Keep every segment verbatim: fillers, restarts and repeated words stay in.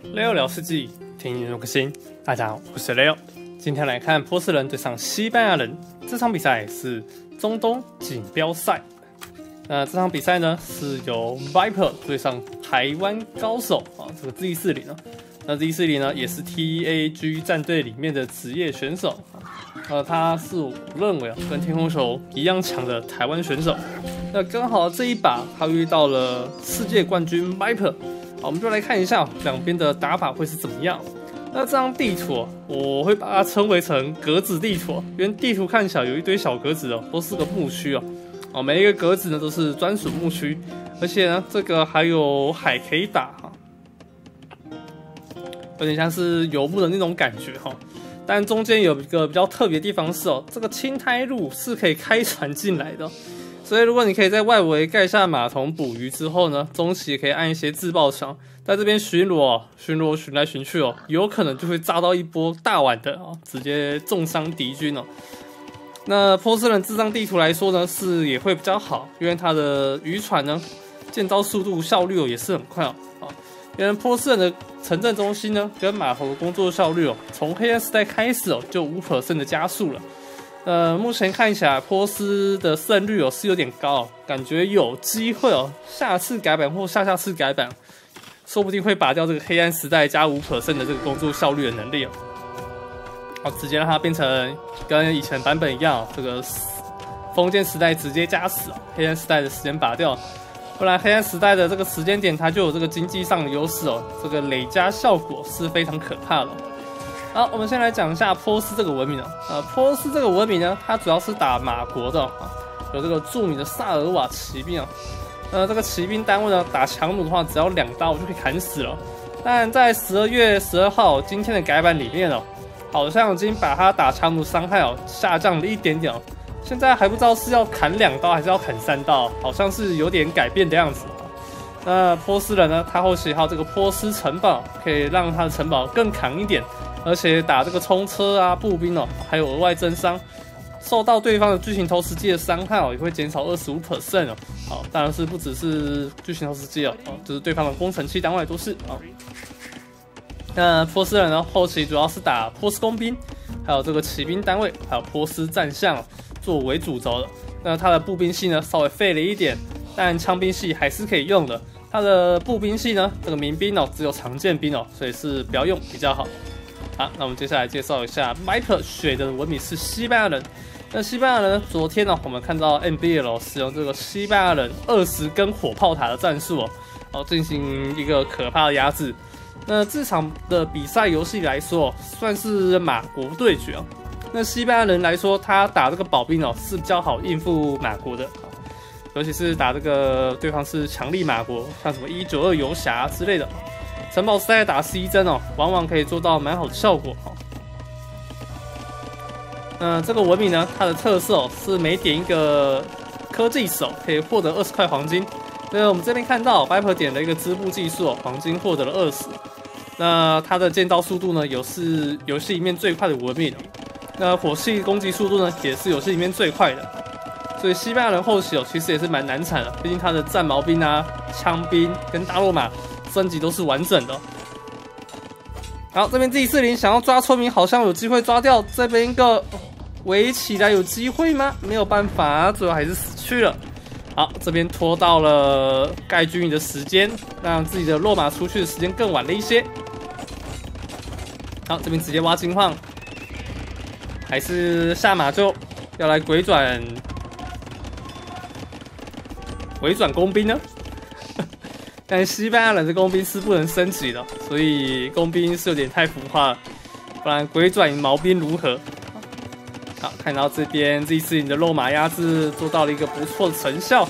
Leo 聊世纪，听你入个心。大家好，我是 Leo。今天来看波斯人对上西班牙人，这场比赛是中东锦标赛。那这场比赛呢，是由 Viper 对上台湾高手啊，这个 Z 四零啊。那 Z 四零呢，也是 T A G 战队里面的职业选手。呃，他是我认为啊，跟天空球一样强的台湾选手。那刚好这一把他遇到了世界冠军 Viper。好，我们就来看一下两边的打法会是怎么样。那这张地图，我会把它称为成格子地图，因为地图看起来有一堆小格子哦，都是个牧区哦。哦，每一个格子呢都是专属牧区，而且呢，这个还有海可以打哈，有点像是游牧的那种感觉哈。但中间有一个比较特别的地方是哦，这个青苔路是可以开船进来的。所以，如果你可以在外围盖下码头捕鱼之后呢，中期也可以按一些自爆墙，在这边巡逻、哦，巡逻巡来巡去哦，有可能就会炸到一波大碗的哦，直接重伤敌军哦。那波斯人这张地图来说呢，是也会比较好，因为它的渔船呢，建造速度效率哦也是很快哦。啊，因为波斯人的城镇中心呢，跟码头的工作效率哦，从黑暗时代开始哦，就 百分之五 的加速了。呃，目前看起来波斯的胜率哦是有点高哦，感觉有机会哦，下次改版或下下次改版，说不定会拔掉这个黑暗时代加 百分之五 的这个工作效率的能力哦，好，直接让它变成跟以前版本一样，这个封建时代直接加死哦，黑暗时代的时间拔掉，不然黑暗时代的这个时间点它就有这个经济上的优势哦，这个累加效果是非常可怕的哦。好，我们先来讲一下波斯这个文明啊。呃，波斯这个文明呢，它主要是打马国的啊，有这个著名的萨尔瓦骑兵啊。呃，这个骑兵单位呢，打强弩的话，只要两刀就可以砍死了。但在十二月十二号今天的改版里面哦，好像已经把它打强弩伤害哦下降了一点点哦。现在还不知道是要砍两刀还是要砍三刀，好像是有点改变的样子。那波斯人呢，他后期还有这个波斯城堡，可以让他的城堡更强一点。而且打这个冲车啊、步兵哦，还有额外增伤，受到对方的巨型投石机的伤害哦，也会减少 百分之二十五 哦。好，当然是不只是巨型投石机哦，就是对方的工程器单位都是啊。那波斯人呢，后期主要是打波斯工兵，还有这个骑兵单位，还有波斯战象作为主轴的。那他的步兵系呢，稍微废了一点，但枪兵系还是可以用的。他的步兵系呢，这个民兵哦，只有常见兵哦，所以是不要用比较好。好，那我们接下来介绍一下 Viper 选的文明是西班牙人。那西班牙人呢？昨天呢，我们看到 N B L 使用这个西班牙人二十根火炮塔的战术哦，哦进行一个可怕的压制。那这场的比赛游戏来说，算是马国对决哦。那西班牙人来说，他打这个保兵哦是比较好应付马国的，尤其是打这个对方是强力马国，像什么一九二游侠之类的。城堡时代打 C 针哦，往往可以做到蛮好的效果哦。那这个文明呢，它的特色哦是每点一个科技手可以获得二十块黄金。那我们这边看到 Viper 点了一个织布技术哦，黄金获得了二十。那它的建造速度呢，有是游戏里面最快的文明。那火系攻击速度呢，也是游戏里面最快的。所以西班牙人后期哦，其实也是蛮难产的，毕竟他的战矛兵啊、枪兵跟大罗马升级都是完整的。好，这边 Z 四零想要抓村民，好像有机会抓掉。这边一个围起来有机会吗？没有办法，最后还是死去了。好，这边拖到了盖军营的时间，让自己的落马出去的时间更晚了一些。好，这边直接挖金矿，还是下马就要来鬼转回转工兵呢？但西班牙人的工兵是不能升级的，所以工兵是有点太浮夸了。不然鬼转毛兵如何？好，看到这边 Z 四零的肉马压制做到了一个不错的成效。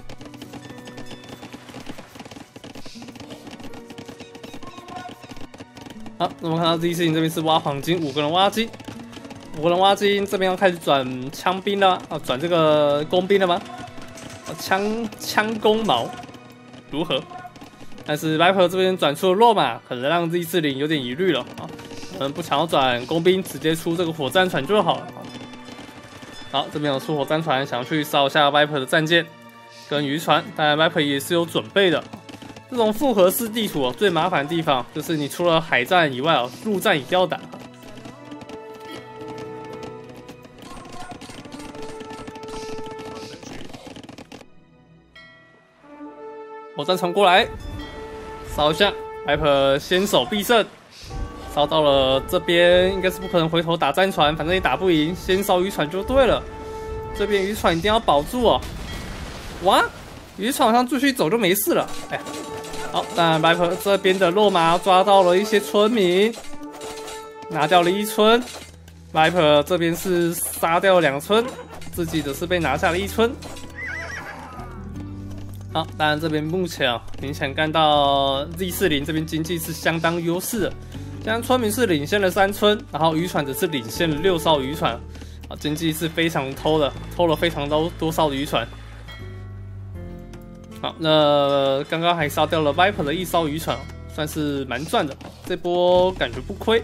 好，那么看到 Z 四零这边是挖黄金，五个人挖金，五个人挖金，这边要开始转枪兵了啊，转这个工兵了吗？枪枪弓矛如何？但是 Viper 这边转出了落马，可能让 Z 四零有点疑虑了啊。可能不想要转工兵，直接出这个火战船就好了。好，这边有出火战船，想要去烧一下 Viper 的战舰跟渔船，当然 Viper 也是有准备的。 这种复合式地图哦，最麻烦的地方就是你除了海战以外哦，陆战也要打。火战传过来，烧一下 ，Viper 先手必胜。烧到了这边，应该是不可能回头打战船，反正也打不赢，先烧渔船就对了。这边渔船一定要保住哦。哇，渔船上继续走就没事了。哎。 好，但白婆这边的落马抓到了一些村民，拿掉了一村。白婆这边是杀掉两村，自己的是被拿下了一村。好，当然这边目前啊，明显看到 Z 四零这边经济是相当优势的，现在村民是领先了三村，然后渔船只是领先了六艘渔船，啊，经济是非常偷的，偷了非常多多艘的渔船。 好，那刚刚还杀掉了 Viper 的一艘渔船，算是蛮赚的。这波感觉不亏。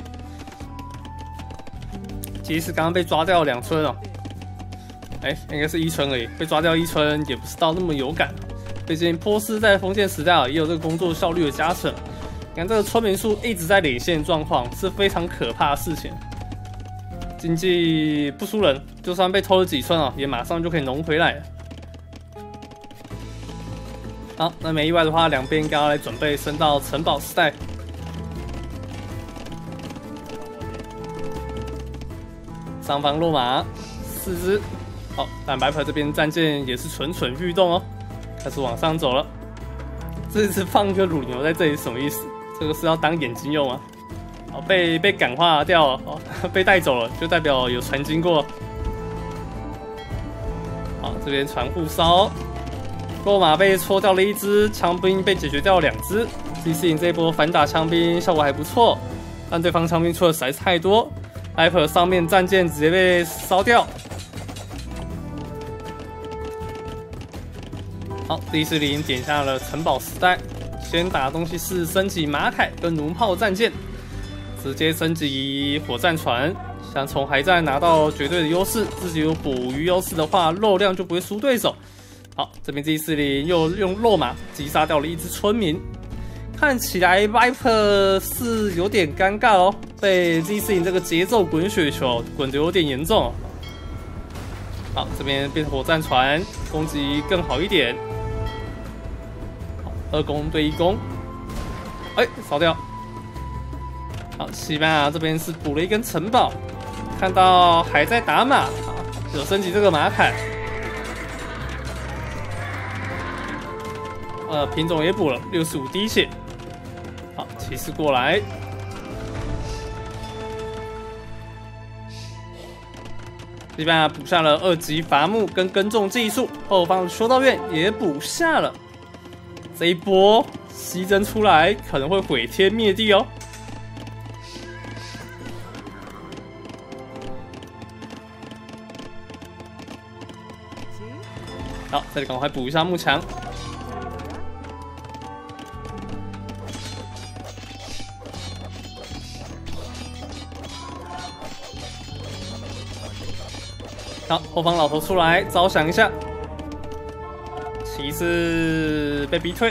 其实刚刚被抓掉两村哦，哎、欸，应该是一村而已。被抓掉一村也不是到那么有感，毕竟波斯在封建时代啊也有这个工作效率的加成。你看这个村民数一直在领先状况，是非常可怕的事情。经济不输人，就算被偷了几村啊，也马上就可以农回来了。 好，那没意外的话，两边刚刚来准备升到城堡时代。上方落马四只，好，但白牌这边战舰也是蠢蠢欲动哦，开始往上走了。这次放一个乳牛在这里什么意思？这个是要当眼睛用啊？哦，被被感化掉了，哦，被带走了，就代表有船经过。好，这边船护烧。 落马被戳掉了一只，枪兵被解决掉了两只。Z 四零这一波反打枪兵效果还不错，但对方枪兵出的实在是太多 ，Viper 上面战舰直接被烧掉。好 ，Z 四零点下了城堡时代，先打的东西是升级马凯跟弩炮战舰，直接升级火战船，想从海战拿到绝对的优势，自己有捕鱼优势的话，肉量就不会输对手。 好，这边 Z 四零又用落马击杀掉了一只村民，看起来 Viper 是有点尴尬哦，被 Z 四零这个节奏滚雪球滚得有点严重、哦。好，这边变火战船，攻击更好一点。好，二攻对一攻，哎，烧掉。好，西班牙这边是补了一根城堡，看到还在打马，有升级这个马凯。 呃，品种也补了六十五滴血。好，骑士过来，西班牙补下了二级伐木跟耕种技术，后方的修道院也补下了。这一波西征出来可能会毁天灭地哦。好，这里赶快补一下木墙。 好，后方老头出来招降一下，骑士被逼退。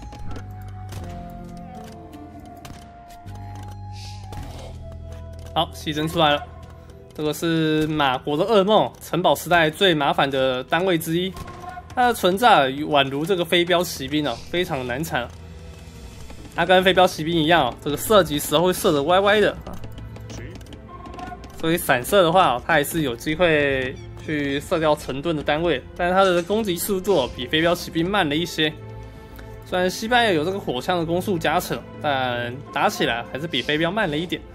好，西征出来了，这个是马国的噩梦，城堡时代最麻烦的单位之一。它的存在宛如这个飞镖骑兵哦，非常难缠。它跟飞镖骑兵一样哦，这个射击时候会射得歪歪的啊。 所以散射的话，它还是有机会去射掉成吨的单位，但是它的攻击速度比飞镖骑兵慢了一些。虽然西班牙有这个火枪的攻速加成，但打起来还是比飞镖慢了一点。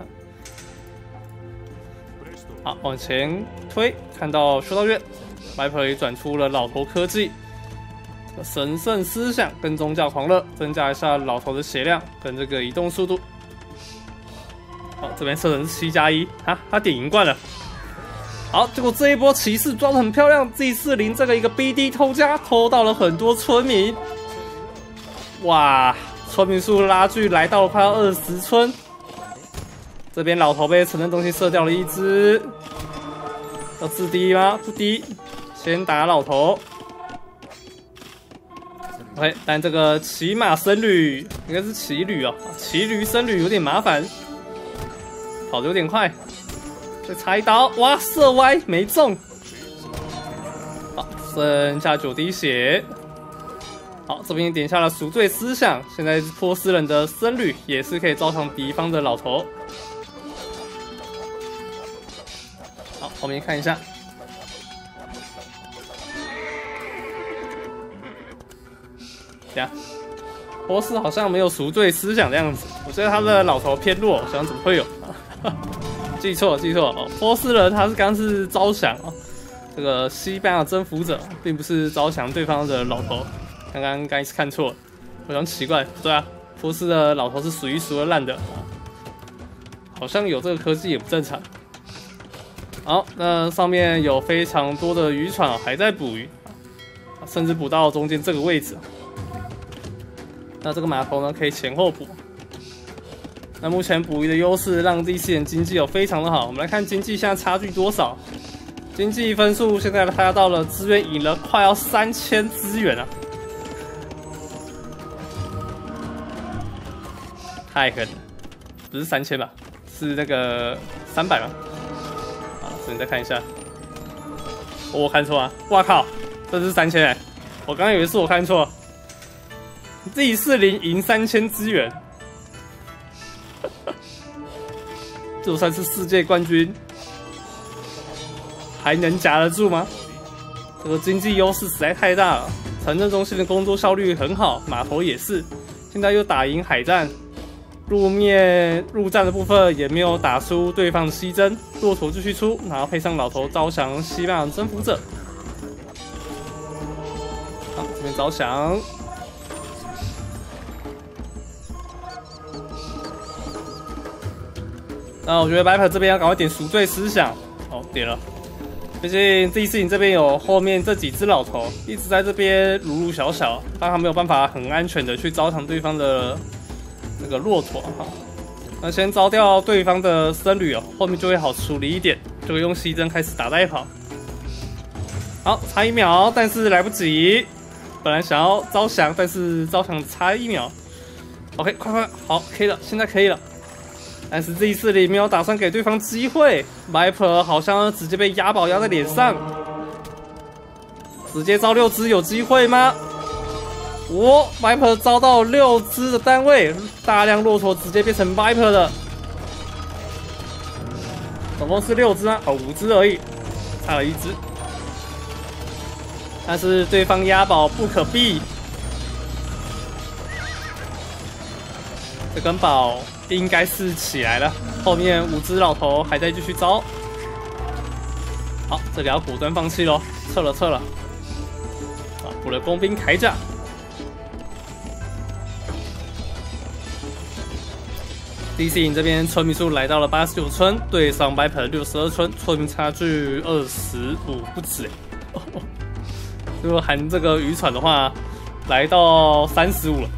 好，往前推，看到修道院 ，Viper 也转出了老头科技、神圣思想跟宗教狂热，增加一下老头的血量跟这个移动速度。 好，这边射程是七加一，啊，他点银冠了。好，结果这一波骑士装得很漂亮 ，Z 四零这个一个 B D 偷家，偷到了很多村民。哇，村民数拉锯来到了快要二十村。这边老头被城镇中心射掉了一只，要自低吗？不低，先打老头。 OK， 但这个骑马僧侣应该是骑驴哦，骑驴僧侣有点麻烦，跑得有点快。再插一刀，哇，射歪没中。好，剩下九滴血。好，这边点下了赎罪思想，现在波斯人的僧侣也是可以招降敌方的老头。好，后面看一下。 呀，波斯好像没有赎罪思想这样子，我觉得他的老头偏弱，想怎么会有？记错记错哦，波斯人他是刚是招降哦，这个西班牙征服者并不是招降对方的老头，刚刚刚是看错了，我想奇怪，对啊，波斯的老头是数一数二烂的，好像有这个科技也不正常。好，那上面有非常多的渔船还在捕鱼，甚至捕到中间这个位置。 那这个码头呢，可以前后补。那目前捕鱼的优势让第四眼经济有非常的好。我们来看经济现在差距多少？经济分数现在拉到了资源赢了快要三千资源啊，太狠了！不是三千吧？是那个三百吗？好，这边再看一下，我看错啊！哇靠，这是三千哎！我刚刚以为是我看错。 Z 四零赢三千资源，就算是世界冠军，还能夹得住吗？这个经济优势实在太大了。城镇中心的工作效率很好，码头也是。现在又打赢海战，路面陆战的部分也没有打出对方的西征，骆驼继续出，然后配上老头招降西班牙征服者。好，这边招降。 那我觉得 Viper 这边要赶快点赎罪思想，哦，点了。毕竟第四营这边有后面这几只老头一直在这边鲁鲁小小，让他没有办法很安全的去招降对方的那个骆驼哈。那先招掉对方的僧侣哦，后面就会好处理一点，就会用西征开始打带跑。好，差一秒，但是来不及。本来想要招降，但是招降差一秒。OK， 快快，好，可以了，现在可以了。 但是 Z 四零没有打算给对方机会 ，Viper 好像直接被押宝压在脸上，直接招六只有机会吗？哦 ，Viper 招到六只的单位，大量骆驼直接变成 Viper 的，总共是六只吗？哦，五只而已，差了一只。但是对方押宝不可避，这根宝。 应该是起来了，后面五只老头还在继续招。好，这里要果断放弃咯，撤了撤了。啊，补了工兵铠甲。D C 营这边村民数来到了八十九村，对上 Viper 六十二村，村民差距二十五不止哎。哦哦，如果含这个渔船的话，来到三十五了。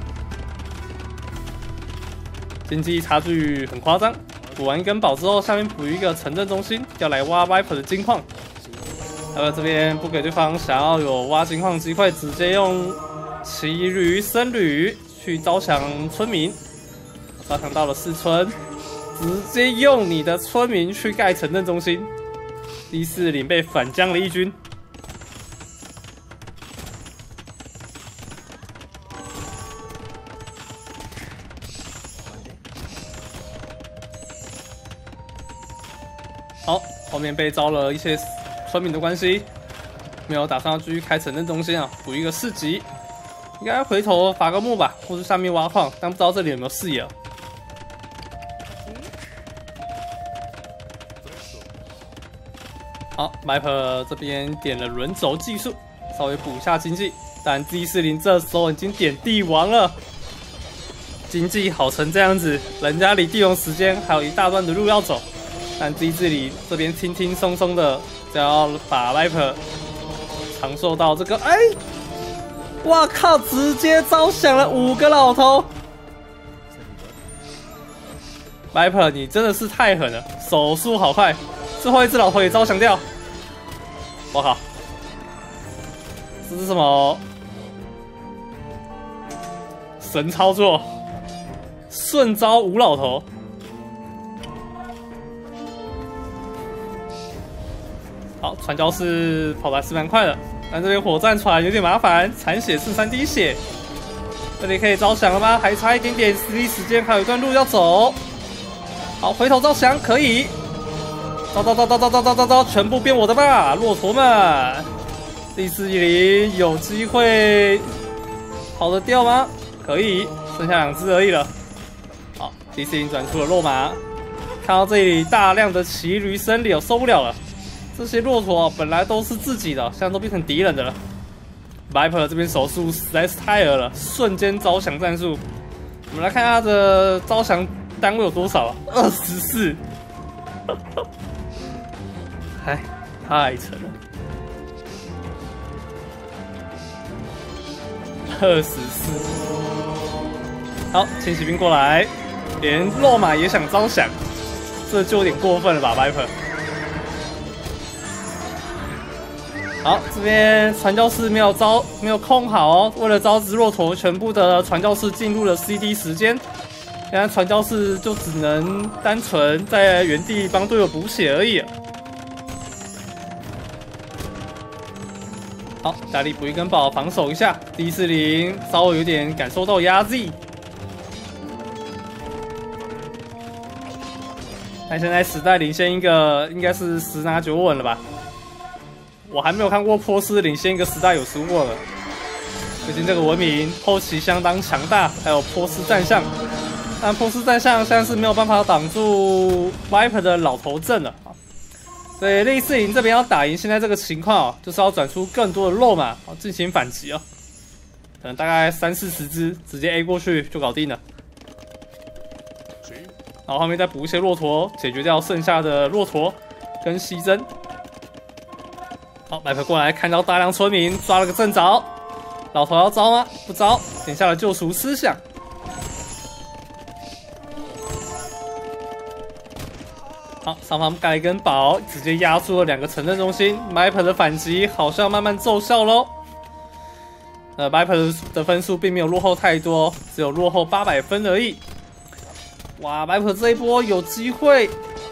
经济差距很夸张，补完一根宝之后，下面补一个城镇中心，要来挖 Viper 的金矿。呃，这边不给对方想要有挖金矿机会，直接用骑驴僧侣去招降村民，招降到了四村，直接用你的村民去盖城镇中心。第四领被反将了一军。 好，后面被招了一些村民的关系，没有打算继续开城镇中心啊，补一个市集，应该回头伐个木吧，或是下面挖矿，但不知道这里有没有视野啊。好 ，Viper 这边点了轮轴技术，稍微补一下经济，但 Z 四零这时候已经点帝王了，经济好成这样子，人家离帝王时间还有一大段的路要走。 但 Z 这里这边轻轻松松的，只要把 Viper 长寿到这个，哎，哇靠！直接招降了五个老头 ，Viper 你真的是太狠了，手速好快，最后一只老头也招降掉，我靠！这是什么？ 神操作，顺招吴老头。好，传教士跑的是蛮快的，但这边火战船有点麻烦，残血剩三滴血。这里可以招降了吗？还差一点点实力时间，还有一段路要走。好，回头招降可以。招招招招招招招招招，全部变我的吧，骆驼们！第四零有机会跑得掉吗？可以，剩下两只而已了。好，第四零转出了肉马，看到这里大量的骑驴生里，我受不了了。这些骆驼本来都是自己的，现在都变成敌人的了。Viper 这边手速实在是太恶了，瞬间招降战术。我们来看他的招降单位有多少啊？二十四。哎，太沉了。二十四。好，轻骑兵过来，连肉马也想招降，这就有点过分了吧 ，Viper。好，这边传教士没有招，没有控好哦。为了招致骆驼，全部的传教士进入了 C D 时间。现在传教士就只能单纯在原地帮队友补血而已。好，大力补一根宝防守一下。D 四零稍微有点感受到压力。但现在时代领先一个，应该是十拿九稳了吧？我还没有看过波斯领先一个时代有输过的。最近这个文明后期相当强大，还有波斯战象，但波斯战象现在是没有办法挡住 Viper 的老头阵了。所以类似营这边要打赢现在这个情况哦，就是要转出更多的肉马，进行反击哦。可能大概三四十只，直接 A 过去就搞定了。然后后面再补一些骆驼，解决掉剩下的骆驼跟西征。好，Viper过来看到大量村民，抓了个正着。老头要招吗？不招，点下了救赎思想。好，上方盖一根宝，直接压住了两个城镇中心。Viper 的反击好像慢慢奏效喽。呃 ，Viper 的分数并没有落后太多，只有落后八百分而已。哇 ，Viper 这一波有机会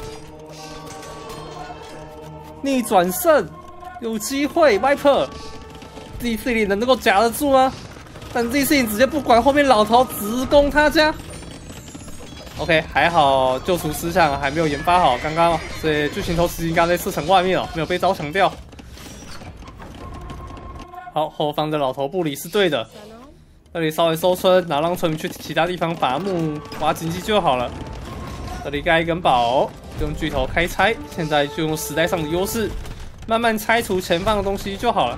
逆转胜，有机会 Viper。D 四零能够夹得住吗？但 D 四零直接不管后面老头，直攻他家。OK， 还好救赎思想还没有研发好，刚刚所以剧情头时机刚在射程外面哦，没有被招降掉。好，后方的老头部里是对的，这里稍微收村，然后让村民去其他地方伐木挖经济就好了。这里盖一根宝，用巨头开拆，现在就用时代上的优势，慢慢拆除前方的东西就好了。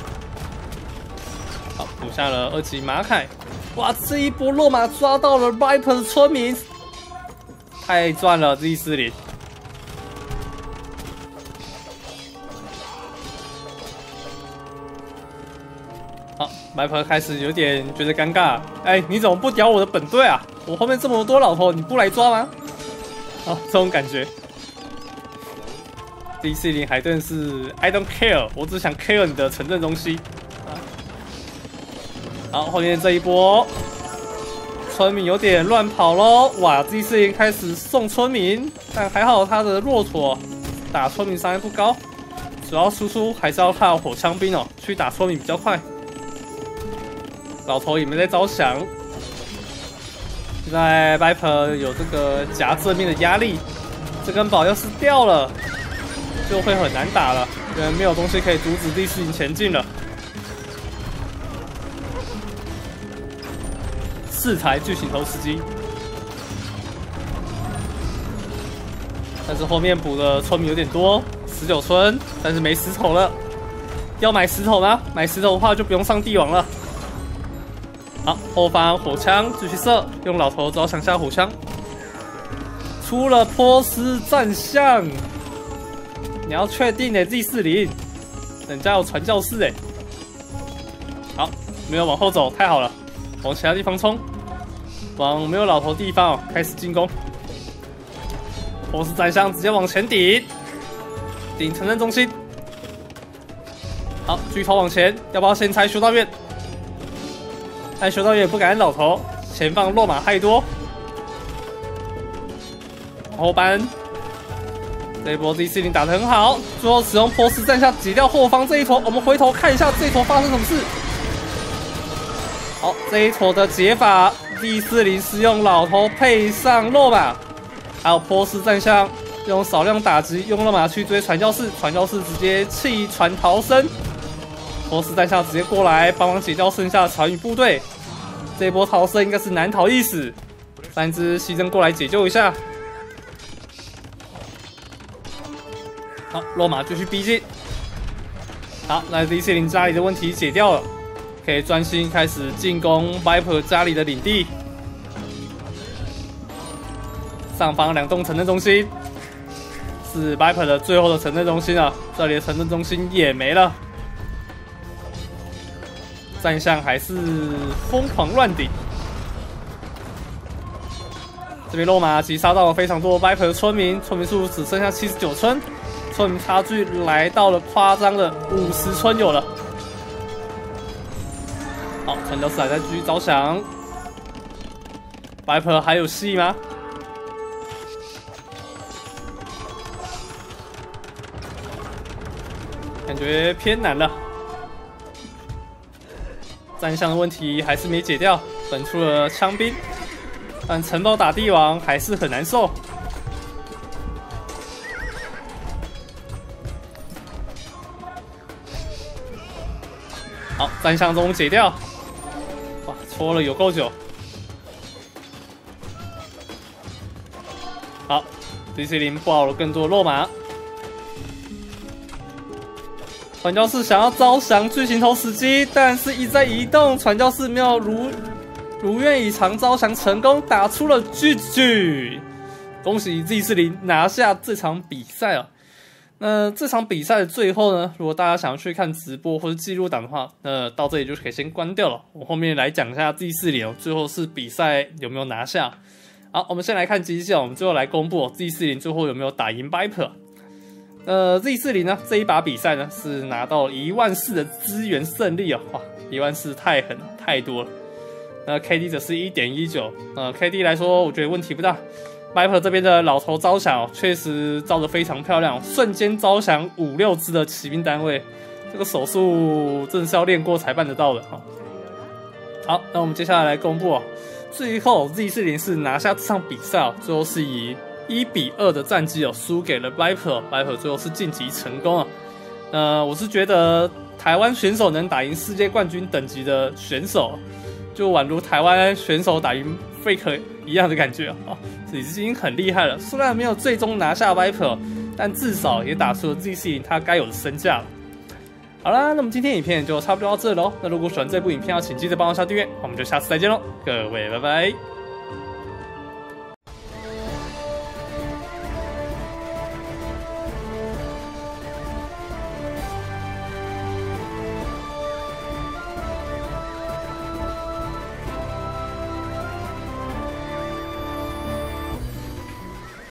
好，补下了二级马凯。哇，这一波落马抓到了 Viper 的村民。太赚了 ，Z 四零。好 ，Viper 开始有点觉得尴尬。哎，你怎么不屌我的本队啊？我后面这么多老头，你不来抓吗？哦，这种感觉。D 四零海顿是 I don't care， 我只想 care 你的城镇中心。啊、好，后面这一波。村民有点乱跑喽！哇 ，D 四零开始送村民，但还好他的骆驼打村民伤害不高，主要输出还是要靠火枪兵哦，去打村民比较快。老头也没在招降，现在 Viper 有这个夹正面的压力，这根宝要是掉了，就会很难打了，因为没有东西可以阻止 D 四零前进了。四台巨型投石机，但是后面补的村民有点多，十九村，但是没石头了。要买石头吗？买石头的话就不用上帝王了。好，后方火枪继续射，用老头招降下火枪。出了波斯战象，你要确定的 Z 四零，人家有传教士哎。好，没有往后走，太好了，往其他地方冲。往没有老头地方、哦、开始进攻，波斯战象直接往前顶，顶城镇中心。好，巨头往前，要不要先拆修道院？ 但修道院也不敢按老头，前方落马太多。后班这一波 D C 零打得很好，最后使用波斯战下挤掉后方这一坨。我们回头看一下这一坨发生什么事。好，这一坨的解法 D 四零是用老头配上落马，还有波斯战象用少量打击，用落马去追传教士，传教士直接弃船逃生。波斯战象直接过来帮忙解掉剩下的船与部队。这一波逃生应该是难逃一死，三只牺牲过来解救一下。好，落马继续逼近。好，那 D C 零家里的问题解掉了，可以专心开始进攻 Viper 家里的领地。上方两栋城镇中心是 Viper 的最后的城镇中心了，这里的城镇中心也没了。战象还是疯狂乱顶，这边落马击杀到了非常多 Viper 的村民，村民数只剩下七十九村。村民差距来到了夸张的五十村有了。好，传教士还在继续招降 ，Viper 还有戏吗？感觉偏难了。战象的问题还是没解掉，本出了枪兵，但城堡打帝王还是很难受。好，战象中解掉，哇，戳了有够久。好 ，D C 零爆了更多落马。传教士想要招降巨型头死机，但是一再移动，传教士没有如如愿以偿招降成功，打出了 G G。恭喜 D C 零拿下这场比赛啊！那这场比赛的最后呢，如果大家想要去看直播或者记录档的话，那到这里就可以先关掉了。我后面来讲一下 D 四零最后是比赛有没有拿下。好，我们先来看绩效，我们最后来公布 D 四零最后有没有打赢 Viper。呃 ，D 四零呢这一把比赛呢是拿到一万四的资源胜利啊，哇，一万四太狠了，太多了。那 K D 则是 一点一九，呃 ，K D 来说我觉得问题不大。Viper 这边的老头招降确实招得非常漂亮，瞬间招降五六支的骑兵单位，这个手速真的是要练过才办得到的哈。好，那我们接下来来公布哦，最后 Z 四零是拿下这场比赛哦，最后是以一比二的战绩哦输给了 Viper，Viper 最后是晋级成功啊。呃，我是觉得台湾选手能打赢世界冠军等级的选手，就宛如台湾选手打赢 Fake 一样的感觉啊。已经很厉害了，虽然没有最终拿下 Viper， 但至少也打出了 Z 四零它该有的身价了。好啦，那么今天影片就差不多到这喽。那如果喜欢这部影片，要请记得帮我下订阅，我们就下次再见喽，各位拜拜。